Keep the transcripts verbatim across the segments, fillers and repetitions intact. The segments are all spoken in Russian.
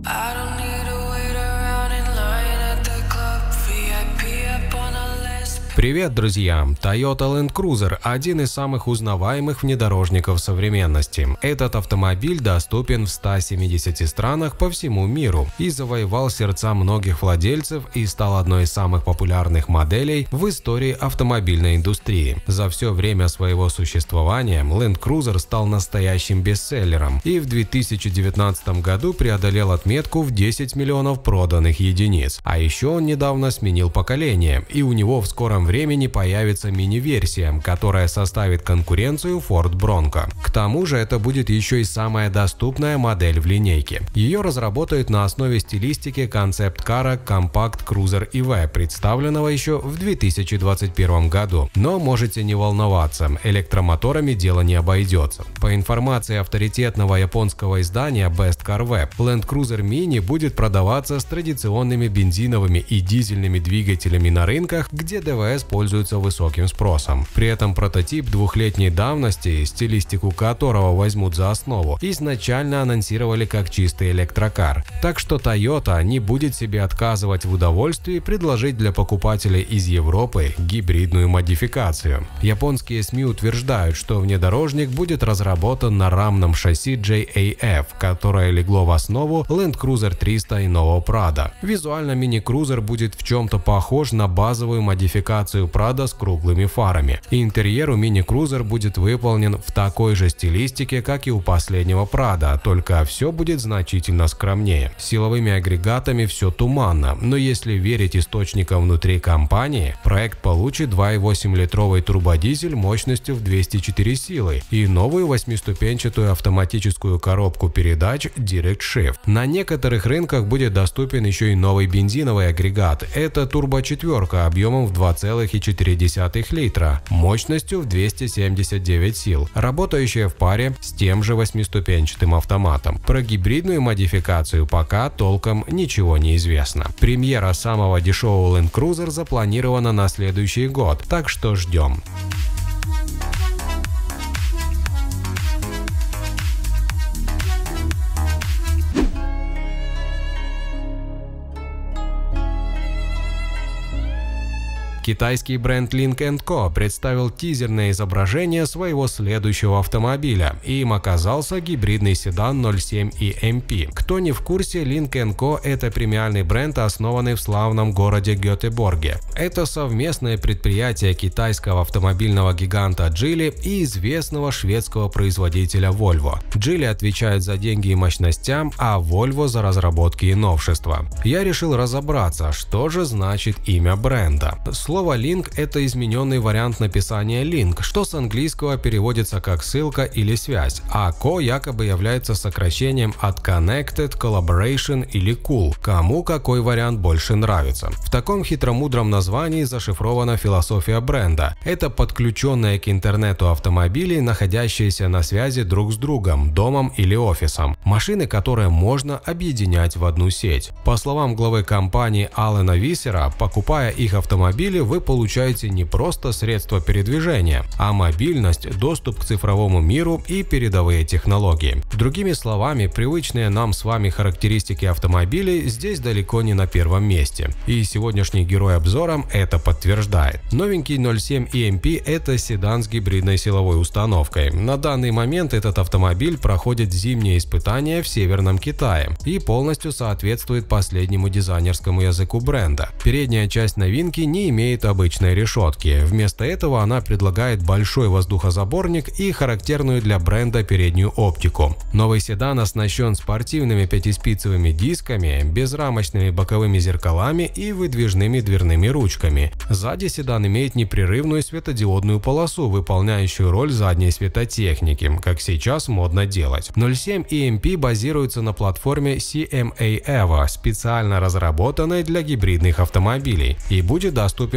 I don't need to wait around in line at the club. V I P up on a list. Привет, друзья! Toyota Land Cruiser – один из самых узнаваемых внедорожников современности. Этот автомобиль доступен в ста семидесяти странах по всему миру и завоевал сердца многих владельцев и стал одной из самых популярных моделей в истории автомобильной индустрии. За все время своего существования Land Cruiser стал настоящим бестселлером и в две тысячи девятнадцатом году преодолел отметку в десять миллионов проданных единиц. А еще он недавно сменил поколение, и у него в скором времени появится мини-версия, которая составит конкуренцию Ford Bronco. К тому же это будет еще и самая доступная модель в линейке. Ее разработают на основе стилистики концепт-кара Compact Cruiser и ви, представленного еще в две тысячи двадцать первом году. Но можете не волноваться, электромоторами дело не обойдется. По информации авторитетного японского издания Best Car Web, Land Cruiser Mini будет продаваться с традиционными бензиновыми и дизельными двигателями на рынках, где ДВС пользуется высоким спросом. При этом прототип двухлетней давности, стилистику которого возьмут за основу, изначально анонсировали как чистый электрокар. Так что Toyota не будет себе отказывать в удовольствии предложить для покупателей из Европы гибридную модификацию. Японские СМИ утверждают, что внедорожник будет разработан на рамном шасси джей эй эф, которое легло в основу Land Cruiser триста и нового Prado. Визуально мини-крузер будет в чем-то похож на базовую модификацию Prado с круглыми фарами. Интерьер у мини-крузер будет выполнен в такой же стилистике, как и у последнего Prado, только все будет значительно скромнее. С силовыми агрегатами все туманно, но если верить источникам внутри компании, проект получит два и восемь литровый турбодизель мощностью в двести четыре силы и новую восьмиступенчатую автоматическую коробку передач Direct Shift. На некоторых рынках будет доступен еще и новый бензиновый агрегат. Это турбо-четверка объемом в два целых четыре десятых литра, мощностью в двести семьдесят девять сил, работающая в паре с тем же восьмиступенчатым автоматом. Про гибридную модификацию пока толком ничего не известно. Премьера самого дешевого Land Cruiser запланирована на следующий год, так что ждем. Китайский бренд Lynk энд Ко представил тизерное изображение своего следующего автомобиля, и им оказался гибридный седан ноль семь и эм пи. Кто не в курсе, Lynk энд Ко – это премиальный бренд, основанный в славном городе Гетеборге. Это совместное предприятие китайского автомобильного гиганта Geely и известного шведского производителя Volvo. Geely отвечает за деньги и мощностям, а Volvo за разработки и новшества. Я решил разобраться, что же значит имя бренда. Слово Link – это измененный вариант написания Link, что с английского переводится как ссылка или связь, а Ко якобы является сокращением от Connected, Collaboration или Cool, кому какой вариант больше нравится. В таком хитромудром названии зашифрована философия бренда. Это подключенные к интернету автомобили, находящиеся на связи друг с другом, домом или офисом. Машины, которые можно объединять в одну сеть. По словам главы компании Алана Виссера, покупая их автомобили, вы получаете не просто средства передвижения, а мобильность, доступ к цифровому миру и передовые технологии. Другими словами, привычные нам с вами характеристики автомобилей здесь далеко не на первом месте. И сегодняшний герой обзора это подтверждает. Новенький ноль семь и эм пи – это седан с гибридной силовой установкой. На данный момент этот автомобиль проходит зимние испытания в Северном Китае и полностью соответствует последнему дизайнерскому языку бренда. Передняя часть новинки не имеет обычной решетки. Вместо этого она предлагает большой воздухозаборник и характерную для бренда переднюю оптику. Новый седан оснащен спортивными пятиспицевыми дисками, безрамочными боковыми зеркалами и выдвижными дверными ручками. Сзади седан имеет непрерывную светодиодную полосу, выполняющую роль задней светотехники, как сейчас модно делать. ноль семь и эм пи базируется на платформе си эм эй Evo, специально разработанной для гибридных автомобилей, и будет доступен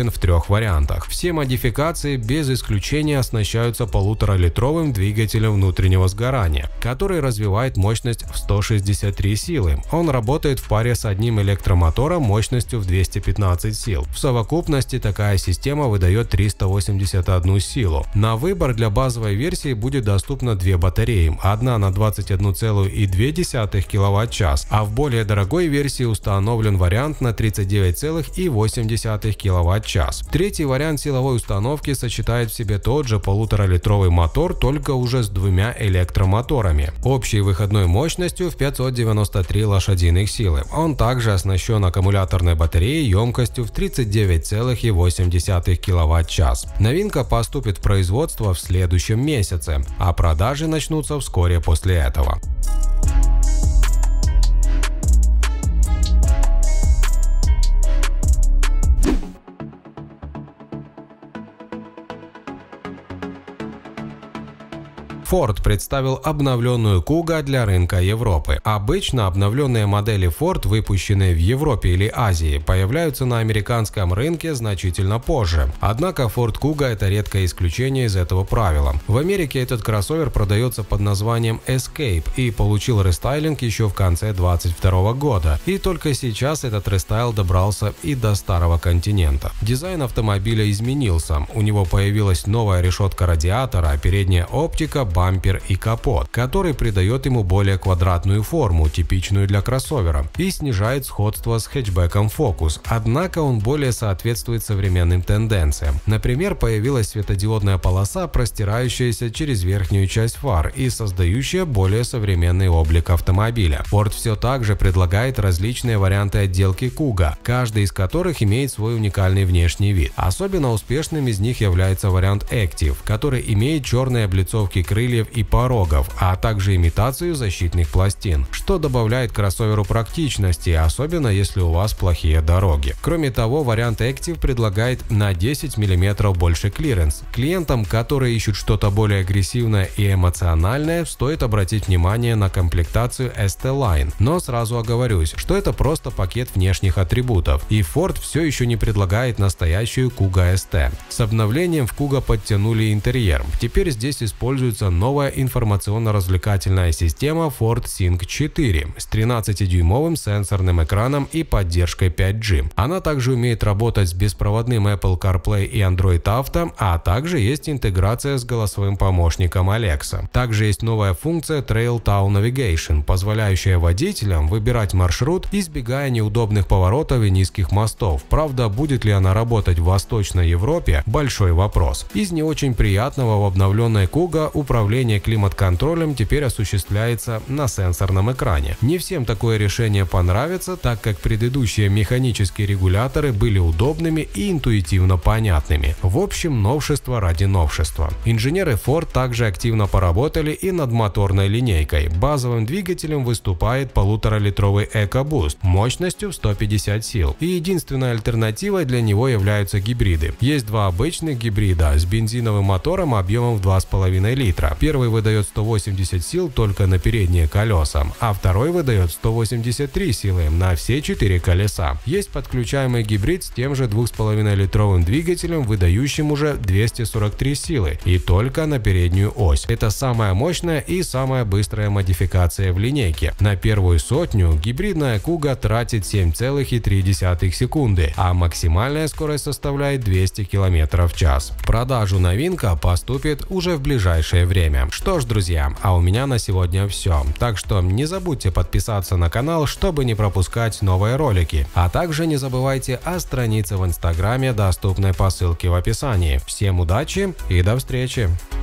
доступен в трех вариантах. Все модификации без исключения оснащаются полуторалитровым двигателем внутреннего сгорания, который развивает мощность в сто шестьдесят три силы. Он работает в паре с одним электромотором мощностью в двести пятнадцать сил. В совокупности такая система выдает триста восемьдесят одну силу. На выбор для базовой версии будет доступно две батареи, одна на двадцать одна целая две десятых киловатт-час, а в более дорогой версии установлен вариант на тридцать девять целых восемь десятых киловатт-час. Третий вариант силовой установки сочетает в себе тот же полуторалитровый мотор, только уже с двумя электромоторами, общей выходной мощностью в пятьсот девяносто три лошадиных силы. Он также оснащен аккумуляторной батареей емкостью в тридцать девять целых восемь десятых киловатт-час. Новинка поступит в производство в следующем месяце, а продажи начнутся вскоре после этого. Ford представил обновленную Kuga для рынка Европы. Обычно обновленные модели Ford, выпущенные в Европе или Азии, появляются на американском рынке значительно позже. Однако Ford Kuga – это редкое исключение из этого правила. В Америке этот кроссовер продается под названием Escape и получил рестайлинг еще в конце две тысячи двадцать второго года. И только сейчас этот рестайл добрался и до старого континента. Дизайн автомобиля изменился. У него появилась новая решетка радиатора, передняя оптика, бампер и капот, который придает ему более квадратную форму, типичную для кроссовера, и снижает сходство с хэтчбеком Focus. Однако он более соответствует современным тенденциям. Например, появилась светодиодная полоса, простирающаяся через верхнюю часть фар и создающая более современный облик автомобиля. Ford все так же предлагает различные варианты отделки Kuga, каждый из которых имеет свой уникальный внешний вид. Особенно успешным из них является вариант Active, который имеет черные облицовки крыльев и порогов, а также имитацию защитных пластин, что добавляет кроссоверу практичности, особенно если у вас плохие дороги. Кроме того, вариант Active предлагает на десять миллиметров больше клиренс. Клиентам, которые ищут что-то более агрессивное и эмоциональное, стоит обратить внимание на комплектацию эс ти-Line. Но сразу оговорюсь, что это просто пакет внешних атрибутов, и Ford все еще не предлагает настоящую Kuga эс ти. С обновлением в Kuga подтянули интерьер. Теперь здесь используется новая информационно-развлекательная система Ford Sync четыре с тринадцатидюймовым сенсорным экраном и поддержкой пять джи. Она также умеет работать с беспроводным Apple CarPlay и Android Auto, а также есть интеграция с голосовым помощником Alexa. Также есть новая функция Trail Town Navigation, позволяющая водителям выбирать маршрут, избегая неудобных поворотов и низких мостов. Правда, будет ли она работать в Восточной Европе – большой вопрос. Из не очень приятного в обновленной Kuga управление климат-контролем теперь осуществляется на сенсорном экране. Не всем такое решение понравится, так как предыдущие механические регуляторы были удобными и интуитивно понятными. В общем, новшество ради новшества. Инженеры Ford также активно поработали и над моторной линейкой. Базовым двигателем выступает полуторалитровый EcoBoost мощностью в сто пятьдесят сил. И единственной альтернативой для него являются гибриды. Есть два обычных гибрида с бензиновым мотором объемом в два с половиной литра. Первый выдает сто восемьдесят сил только на передние колеса, а второй выдает сто восемьдесят три силы на все четыре колеса. Есть подключаемый гибрид с тем же двух с половиной литровым двигателем, выдающим уже двести сорок три силы и только на переднюю ось. Это самая мощная и самая быстрая модификация в линейке. На первую сотню гибридная Kuga тратит семь целых три десятых секунды, а максимальная скорость составляет двести километров в час. В продажу новинка поступит уже в ближайшее время. Что ж, друзья, а у меня на сегодня все. Так что не забудьте подписаться на канал, чтобы не пропускать новые ролики. А также не забывайте о странице в Инстаграме, доступной по ссылке в описании. Всем удачи и до встречи!